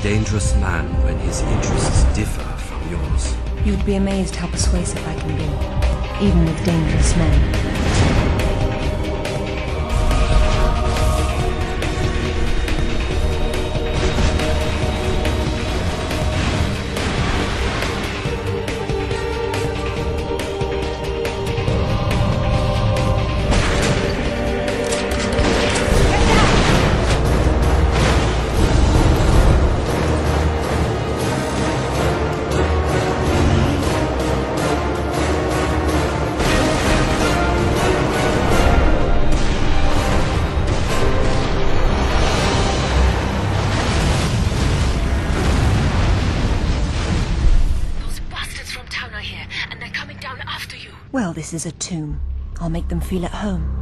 dangerous man when his interests differ from yours. You'd be amazed how persuasive I can be, even with dangerous men. Well, this is a tomb. I'll make them feel at home.